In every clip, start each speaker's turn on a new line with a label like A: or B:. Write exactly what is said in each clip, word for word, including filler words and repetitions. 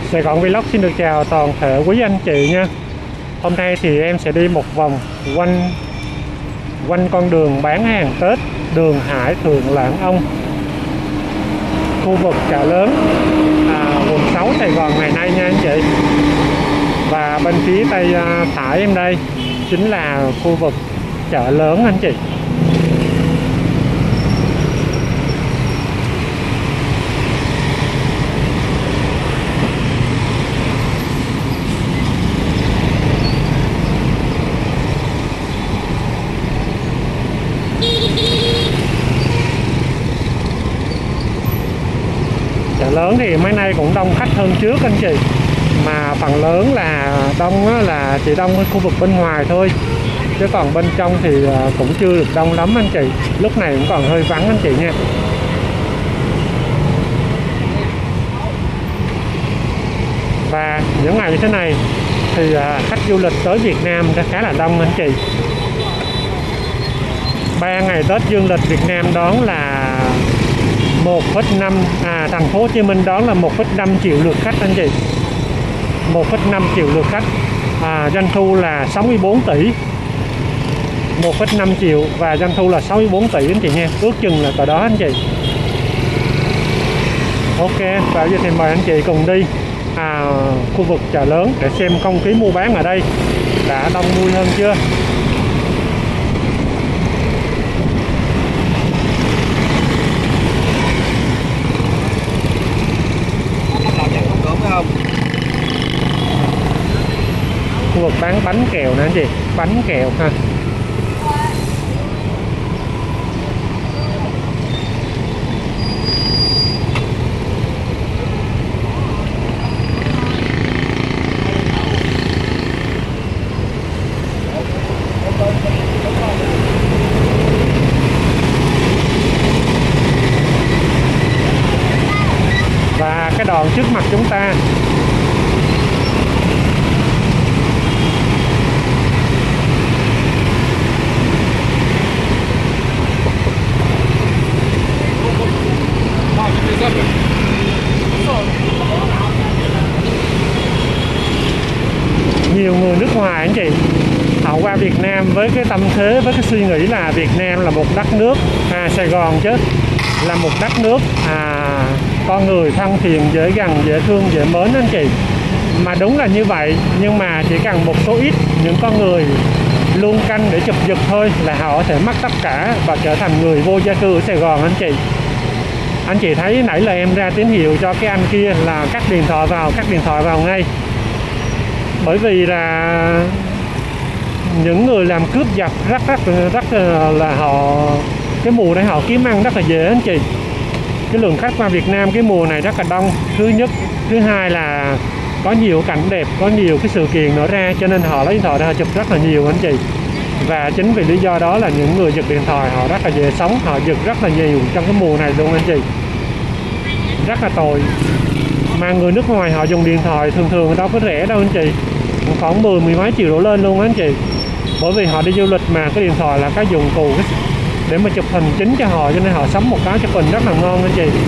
A: Sài Gòn Vlog xin được chào toàn thể quý anh chị nha. Hôm nay thì em sẽ đi một vòng quanh quanh con đường bán hàng Tết, đường Hải Thượng Lãn Ông, khu vực chợ lớn à, quận sáu Sài Gòn ngày nay nha anh chị. Và bên phía tay phải em đây chính là khu vực chợ lớn anh chị. Chợ lớn thì mấy nay cũng đông khách hơn trước anh chị, mà phần lớn là đông á, là chỉ đông ở khu vực bên ngoài thôi, chứ còn bên trong thì cũng chưa được đông lắm anh chị. Lúc này cũng còn hơi vắng anh chị nha. Và những ngày như thế này thì khách du lịch tới Việt Nam đã khá là đông anh chị. Ba ngày Tết dương lịch Việt Nam đón là một phẩy năm à, thành phố Hồ Chí Minh đón là một phẩy năm triệu lượt khách anh chị. một phẩy năm triệu lượt khách, à, doanh thu là sáu mươi bốn tỷ. một phẩy năm triệu và doanh thu là sáu mươi bốn tỷ anh chị nha, ước chừng là cỡ đó anh chị. Ok, và giờ thì mời anh chị cùng đi à, khu vực chợ lớn để xem không khí mua bán ở đây đã đông vui hơn chưa. Khu vực bán bánh kẹo nè anh chị, bánh kẹo ha. Và cái đòn trước mặt chúng ta nhiều người nước ngoài anh chị, họ qua Việt Nam với cái tâm thế, với cái suy nghĩ là Việt Nam là một đất nước, à, Sài Gòn chứ là một đất nước à, con người thân thiện, dễ gần, dễ thương, dễ mến anh chị. Mà đúng là như vậy, nhưng mà chỉ cần một số ít những con người luôn canh để chụp giật thôi là họ có thể mất tất cả và trở thành người vô gia cư ở Sài Gòn anh chị. Anh chị thấy nãy là em ra tín hiệu cho cái anh kia là cắt điện thoại vào, cắt điện thoại vào ngay. Bởi vì là những người làm cướp giật rất rất rất là họ, cái mùa này họ kiếm ăn rất là dễ anh chị. Cái lượng khách qua Việt Nam cái mùa này rất là đông, thứ nhất. Thứ hai là có nhiều cảnh đẹp, có nhiều cái sự kiện nổi ra, cho nên họ lấy điện thoại ra chụp rất là nhiều anh chị. Và chính vì lý do đó là những người giật điện thoại họ rất là dễ sống, họ giật rất là nhiều trong cái mùa này luôn anh chị. Rất là tồi. Mà người nước ngoài họ dùng điện thoại thường thường đâu có rẻ đâu anh chị, khoảng mười mười mấy triệu đổ lên luôn anh chị. Bởi vì họ đi du lịch mà cái điện thoại là cái dụng cụ để mà chụp hình chính cho họ, cho nên họ sắm một cái chụp hình rất là ngon anh chị.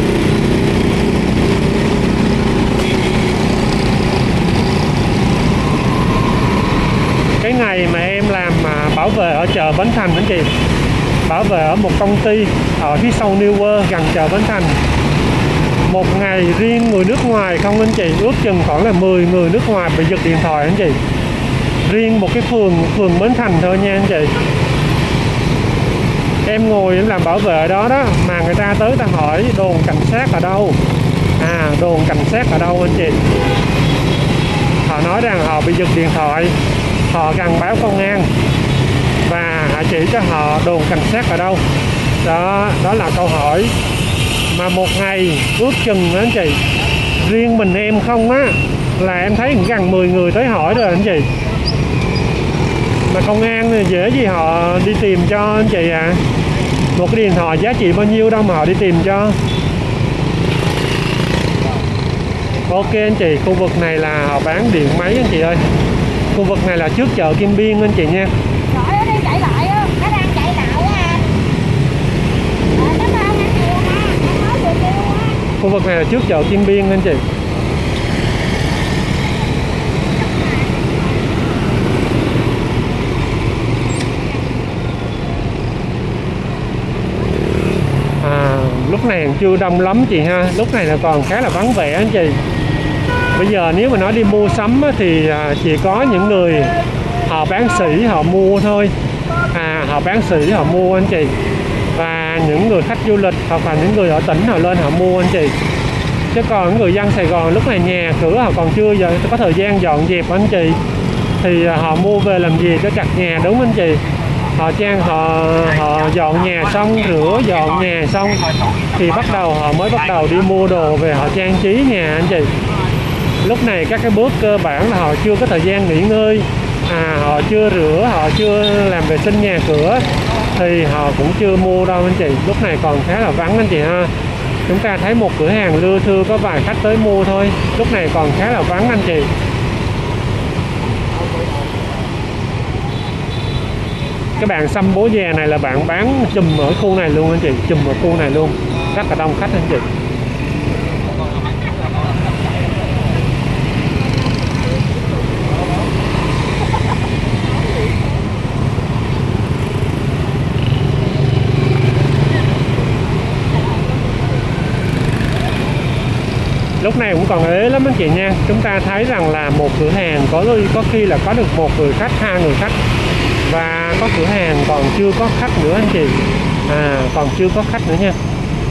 A: Cái ngày mà em làm mà bảo vệ ở chợ Bến Thành anh chị, bảo vệ ở một công ty ở phía sau New World gần chợ Bến Thành, một ngày riêng người nước ngoài không anh chị, ước chừng khoảng là mười người nước ngoài bị giật điện thoại anh chị. Riêng một cái phường phường Bến Thành thôi nha anh chị. Em ngồi em làm bảo vệ ở đó đó, mà người ta tới ta hỏi đồn cảnh sát ở đâu, à đồn cảnh sát ở đâu anh chị. Họ nói rằng họ bị giật điện thoại, họ cần báo công an và họ chỉ cho họ đồn cảnh sát ở đâu. Đó, đó là câu hỏi. Mà một ngày ước chừng anh chị, riêng mình em không á là em thấy gần mười người tới hỏi rồi anh chị. Mà công an thì dễ gì họ đi tìm cho anh chị à. Một cái điện thoại giá trị bao nhiêu đâu mà họ đi tìm cho. Ok anh chị, khu vực này là họ bán điện máy anh chị ơi. Khu vực này là trước chợ Kim Biên anh chị nha.
B: Rồi nó đi chạy lại á, nó đang chạy lại á. Rồi cảm ơn anh nhiều ha, anh nói được kêu á.
A: Khu vực này là trước chợ Kim Biên anh chị. lúc này chưa đông lắm chị ha, lúc này là còn khá là vắng vẻ anh chị. Bây giờ nếu mà nói đi mua sắm á, thì à, chỉ có những người họ bán sỉ họ mua thôi, à họ bán sỉ họ mua anh chị, và những người khách du lịch hoặc là những người ở tỉnh họ lên họ mua anh chị. Chứ còn người dân Sài Gòn lúc này nhà cửa họ còn chưa giờ có thời gian dọn dẹp anh chị, thì họ mua về làm gì cho chặt nhà, đúng anh chị. Họ trang họ họ dọn nhà xong, rửa dọn nhà xong thì bắt đầu họ mới bắt đầu đi mua đồ về họ trang trí nhà anh chị. Lúc này các cái bước cơ bản là họ chưa có thời gian nghỉ ngơi, à họ chưa rửa, họ chưa làm vệ sinh nhà cửa thì họ cũng chưa mua đâu anh chị. Lúc này còn khá là vắng anh chị ha. Chúng ta thấy một cửa hàng lưa thưa có vài khách tới mua thôi, lúc này còn khá là vắng anh chị. Cái bạn xăm bố già này là bạn bán chùm ở khu này luôn anh chị, chùm ở khu này luôn, rất là đông khách anh chị. Lúc này cũng còn ế lắm anh chị nha. Chúng ta thấy rằng là một cửa hàng có có khi là có được một người khách, hai người khách, và có cửa hàng còn chưa có khách nữa anh chị, à còn chưa có khách nữa nha.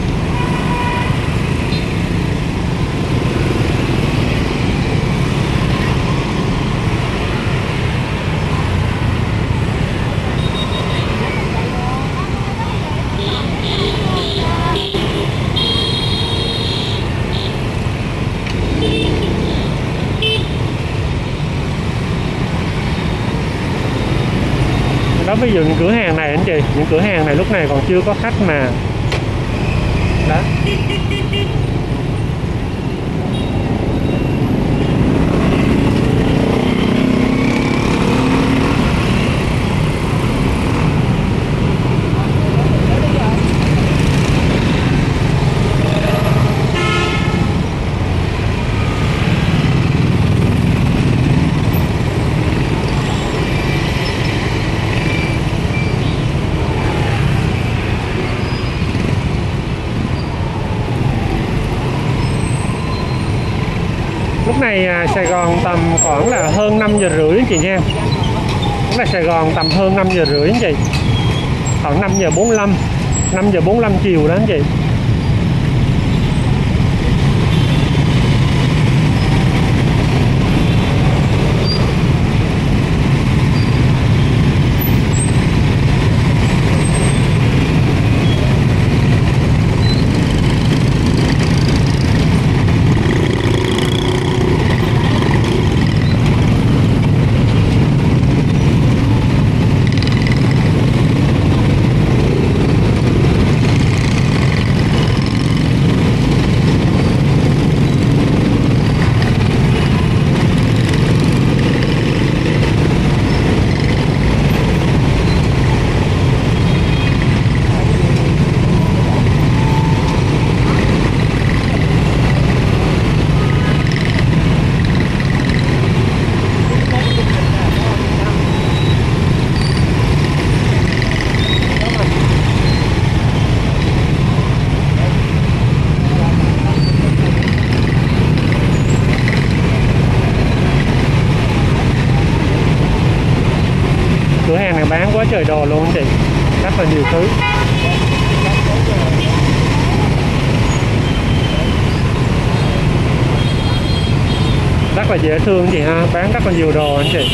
A: Đó, ví dụ những cửa hàng này anh chị, những cửa hàng này lúc này còn chưa có khách mà. Đó. Lúc này à, Sài Gòn tầm khoảng là hơn năm giờ rưỡi anh chị nha. Lúc này Sài Gòn tầm hơn năm giờ rưỡi anh chị, khoảng năm giờ bốn mươi lăm, năm giờ bốn mươi lăm chiều đó anh chị. Cửa hàng này bán quá trời đồ luôn anh chị, rất là nhiều thứ. Rất là dễ thương anh chị ha, bán rất là nhiều đồ anh chị.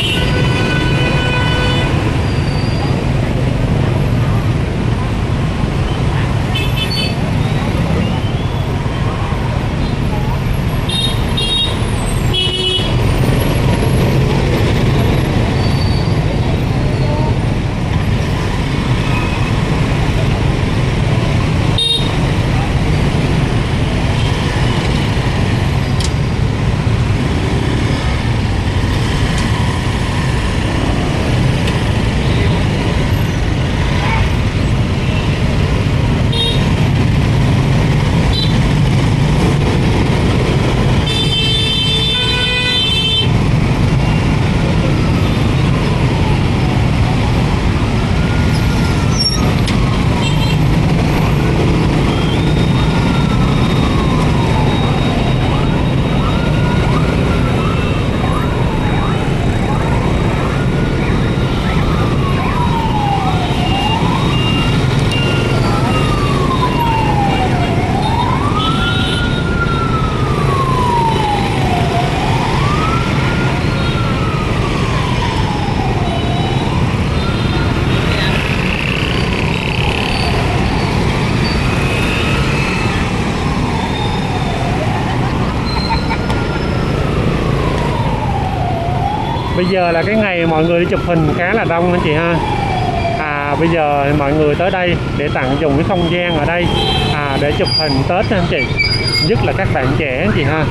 A: bây giờ là cái ngày mọi người đi chụp hình khá là đông anh chị ha. À, bây giờ mọi người tới đây để tận dụng cái không gian ở đây à, để chụp hình Tết anh chị, nhất là các bạn trẻ anh chị ha.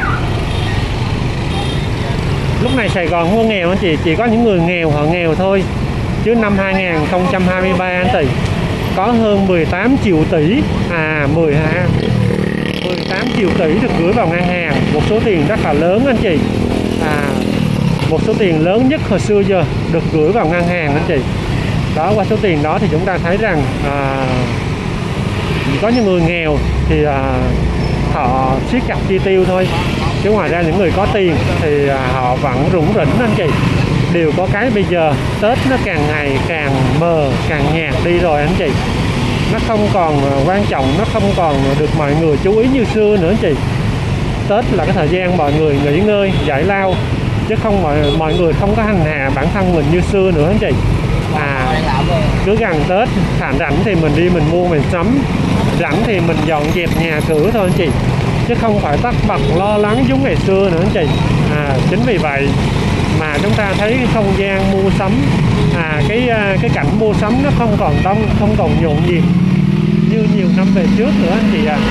A: Lúc này Sài Gòn không có nghèo anh chị, chỉ có những người nghèo họ nghèo thôi. Chứ năm hai nghìn không trăm hai mươi ba anh chị có hơn mười tám triệu tỷ, à mười tám triệu tỷ được gửi vào ngân hàng, một số tiền rất là lớn anh chị. À, một số tiền lớn nhất hồi xưa giờ được gửi vào ngân hàng anh chị. Đó, qua số tiền đó thì chúng ta thấy rằng à, có những người nghèo thì à, họ siết chặt chi tiêu thôi, chứ ngoài ra những người có tiền thì à, họ vẫn rủng rỉnh anh chị. Điều có cái bây giờ Tết nó càng ngày càng mờ, càng nhạt đi rồi anh chị. Nó không còn quan trọng, nó không còn được mọi người chú ý như xưa nữa anh chị. Tết là cái thời gian mọi người nghỉ ngơi, giải lao, chứ không mọi mọi người không có hành hạ bản thân mình như xưa nữa anh chị. À, cứ gần Tết rảnh rảnh thì mình đi mình mua mình sắm, rảnh thì mình dọn dẹp nhà cửa thôi anh chị, chứ không phải tất bật lo lắng giống ngày xưa nữa anh chị. À, chính vì vậy mà chúng ta thấy cái không gian mua sắm, à cái cái cảnh mua sắm nó không còn đông, không còn nhộn nhịp như nhiều năm về trước nữa anh chị à.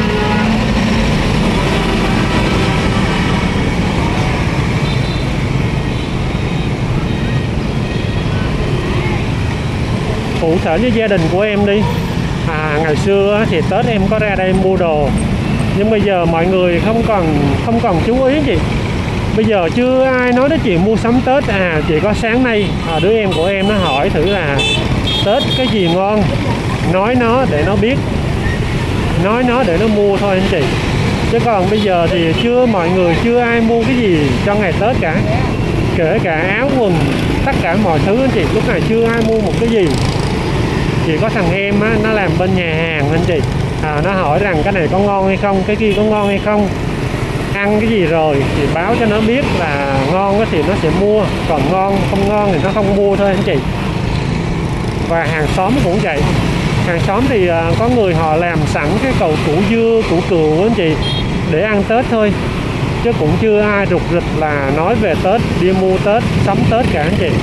A: Cụ thể với gia đình của em đi, à, ngày xưa thì Tết em có ra đây mua đồ, nhưng bây giờ mọi người không còn không còn chú ý gì. Bây giờ chưa ai nói đến chuyện mua sắm Tết. À, chỉ có sáng nay à, đứa em của em nó hỏi thử là Tết cái gì ngon, nói nó để nó biết, nói nó để nó mua thôi anh chị. Chứ còn bây giờ thì chưa, mọi người chưa ai mua cái gì cho ngày Tết cả, kể cả áo quần, tất cả mọi thứ anh chị. Lúc này chưa ai mua một cái gì. Chỉ có thằng em á, nó làm bên nhà hàng anh chị, à, nó hỏi rằng cái này có ngon hay không, cái kia có ngon hay không, ăn cái gì rồi thì báo cho nó biết, là ngon thì nó sẽ mua, còn ngon không ngon thì nó không mua thôi anh chị. Và hàng xóm cũng vậy, hàng xóm thì à, có người họ làm sẵn cái cầu củ dưa, củ cừu anh chị để ăn Tết thôi, chứ cũng chưa ai rục rịch là nói về Tết, đi mua Tết, sắm Tết cả anh chị.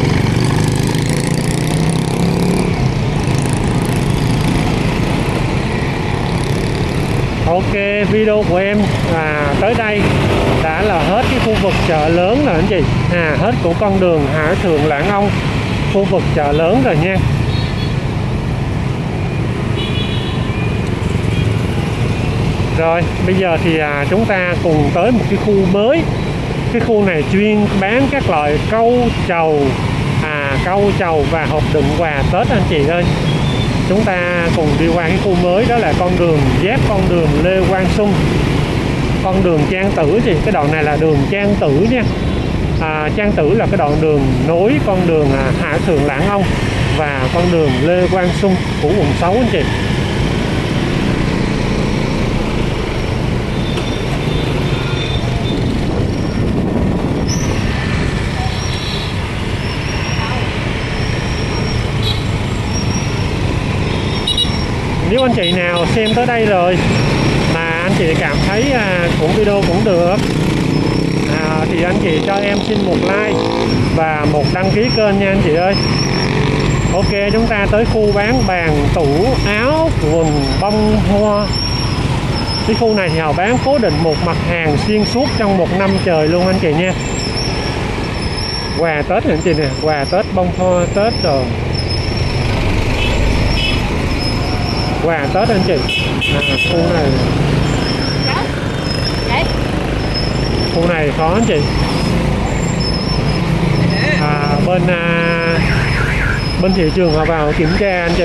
A: Ok, video của em à, tới đây đã là hết cái khu vực chợ lớn rồi anh chị. À, hết của con đường Hải Thượng Lãng Ông, khu vực chợ lớn rồi nha. Rồi, bây giờ thì à, chúng ta cùng tới một cái khu mới. Cái khu này chuyên bán các loại câu trầu, à, câu trầu và hộp đựng quà Tết anh chị ơi. Chúng ta cùng đi qua cái khu mới, đó là con đường giáp con đường Lê Quang Sung, con đường Trang Tử thì cái đoạn này là đường Trang Tử nha. À, Trang Tử là cái đoạn đường nối con đường à, Hải Thượng Lãng Ông và con đường Lê Quang Sung của quận sáu anh chị. Nếu anh chị nào xem tới đây rồi mà anh chị cảm thấy à, cũng video cũng được à, thì anh chị cho em xin một like và một đăng ký kênh nha anh chị ơi. Ok, chúng ta tới khu bán bàn tủ áo quần bông hoa. Cái khu này thì họ bán cố định một mặt hàng xuyên suốt trong một năm trời luôn anh chị nha. Quà Tết này anh chị nè, quà Tết, bông hoa Tết rồi, quà Tết anh chị. À, khu này khu này khó anh chị. À, bên à, bên thị trường họ vào kiểm tra anh chị.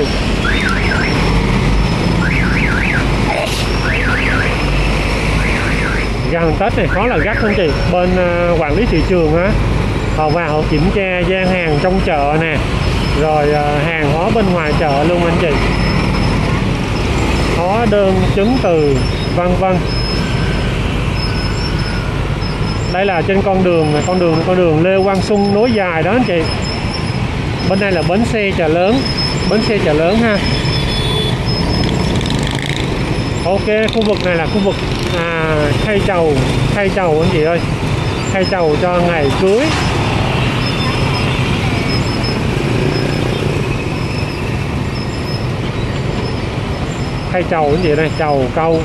A: Gần Tết này khó là gắt anh chị. Bên à, quản lý thị trường á, họ vào họ kiểm tra gian hàng trong chợ nè, rồi à, hàng hóa bên ngoài chợ luôn anh chị, hóa đơn chứng từ vân vân. Đây là trên con đường con đường con đường Lê Quang Sung nối dài đó anh chị. Bên đây là bến xe chợ lớn, bến xe chợ lớn ha. Ok, khu vực này là khu vực à, thay trầu, thay trầu anh chị ơi, thay trầu cho ngày cưới. khay trầu cái gì đây, trầu câu.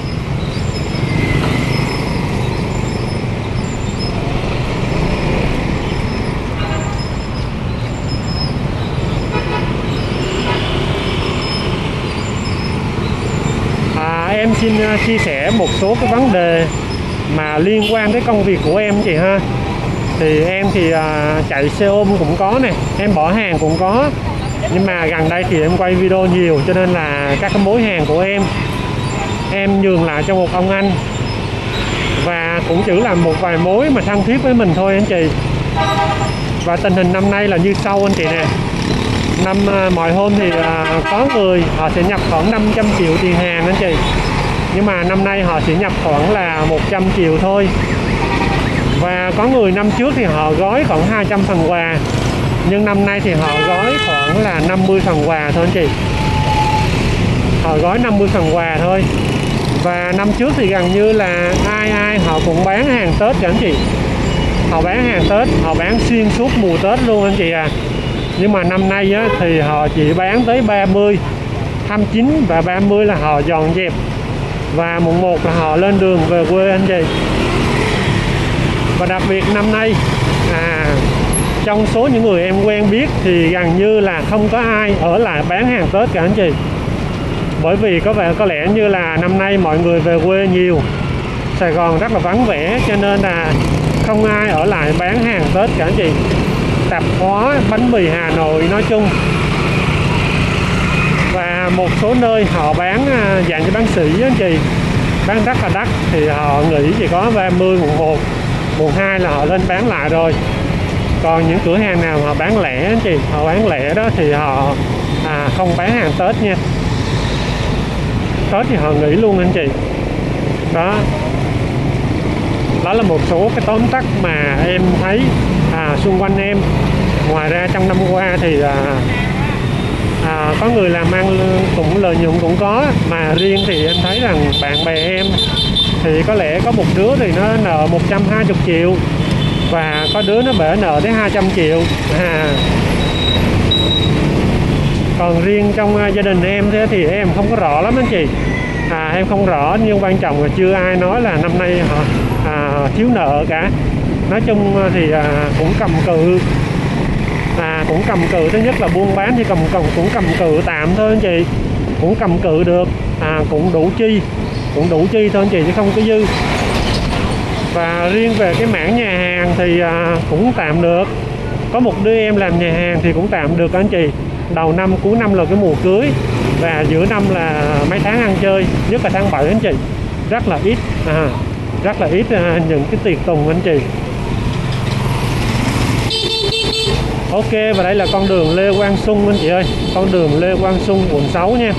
A: À, em xin chia sẻ một số cái vấn đề mà liên quan tới công việc của em chị ha. Thì em thì à, chạy xe ôm cũng có nè, em bỏ hàng cũng có. Nhưng mà gần đây thì em quay video nhiều, cho nên là các cái mối hàng của em em nhường lại cho một ông anh. Và cũng chỉ là một vài mối mà thân thiết với mình thôi anh chị. Và tình hình năm nay là như sau anh chị nè. Năm à, mọi hôm thì à, có người họ sẽ nhập khoảng năm trăm triệu tiền hàng anh chị. Nhưng mà năm nay họ chỉ nhập khoảng là một trăm triệu thôi. Và có người năm trước thì họ gói khoảng hai trăm phần quà, nhưng năm nay thì họ gói khoảng là năm mươi phần quà thôi anh chị. Họ gói năm mươi phần quà thôi. Và năm trước thì gần như là ai ai họ cũng bán hàng Tết cả anh chị. Họ bán hàng Tết, họ bán xuyên suốt mùa Tết luôn anh chị à. Nhưng mà năm nay á, thì họ chỉ bán tới ba mươi, hai mươi chín và ba mươi là họ dọn dẹp. Và mùng một là họ lên đường về quê anh chị. Và đặc biệt năm nay à, trong số những người em quen biết thì gần như là không có ai ở lại bán hàng Tết cả anh chị. Bởi vì có vẻ có lẽ như là năm nay mọi người về quê nhiều, Sài Gòn rất là vắng vẻ, cho nên là không ai ở lại bán hàng Tết cả anh chị. Tạp hóa, bánh mì Hà Nội nói chung. Và một số nơi họ bán dạng như bán sỉ anh chị, bán rất là đắt, thì họ nghỉ chỉ có ba mươi, mùng một, mùng hai là họ lên bán lại rồi. Còn những cửa hàng nào họ bán lẻ anh chị, họ bán lẻ đó thì họ à, không bán hàng Tết nha. Tết thì họ nghỉ luôn anh chị. Đó, đó là một số cái tóm tắt mà em thấy à, xung quanh em. Ngoài ra trong năm qua thì à, à, có người làm ăn cũng lợi nhuận cũng có. Mà riêng thì em thấy rằng bạn bè em thì có lẽ có một đứa thì nó nợ một trăm hai mươi triệu, và có đứa nó bể nợ tới hai trăm triệu à. Còn riêng trong gia đình em thế thì em không có rõ lắm anh chị à, em không rõ, nhưng quan trọng là chưa ai nói là năm nay họ à, thiếu nợ cả. Nói chung thì à, cũng cầm cự à, cũng cầm cự. Thứ nhất là buôn bán thì cầm, cầm cũng cầm cự tạm thôi anh chị, cũng cầm cự được à, cũng đủ chi cũng đủ chi thôi anh chị, chứ không có dư. Và riêng về cái mảng nhà hàng thì à, cũng tạm được. Có một đứa em làm nhà hàng thì cũng tạm được anh chị. Đầu năm, cuối năm là cái mùa cưới, và giữa năm là mấy tháng ăn chơi, nhất là tháng bảy anh chị, rất là ít à, rất là ít à, những cái tiệc tùng anh chị. Ok, và đây là con đường Lê Quang Sung anh chị ơi, con đường Lê Quang Sung quận sáu nha.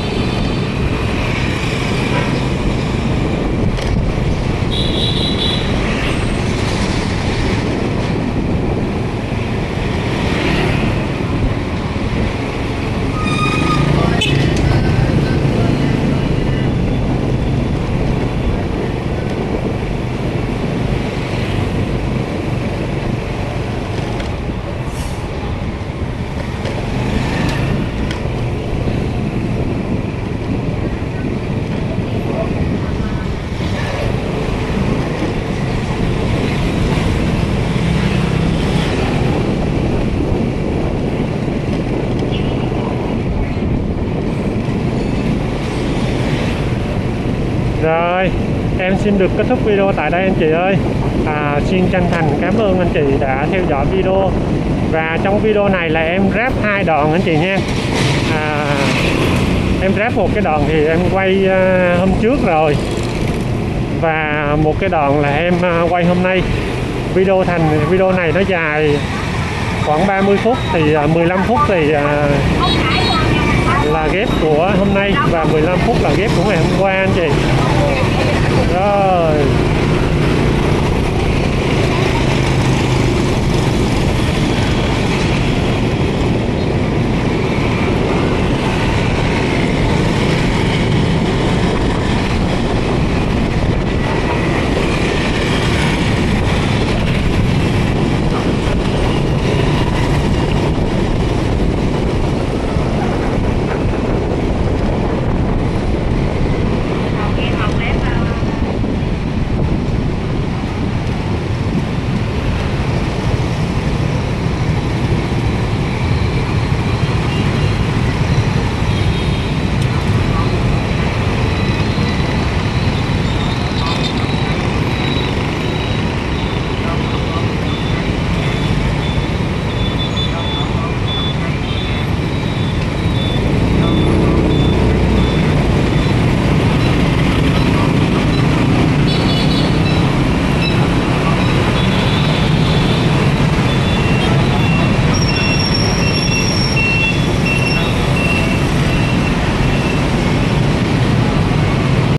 A: Rồi, em xin được kết thúc video tại đây anh chị ơi. à, Xin chân thành cảm ơn anh chị đã theo dõi video. Và trong video này là em ráp hai đoạn anh chị nha. à, Em ráp một cái đoạn thì em quay uh, hôm trước rồi, và một cái đoạn là em uh, quay hôm nay. Video thành video này nó dài khoảng ba mươi phút, thì uh, mười lăm phút thì uh, là ghép của hôm nay, và mười lăm phút là ghép của ngày hôm qua anh chị. Rồi.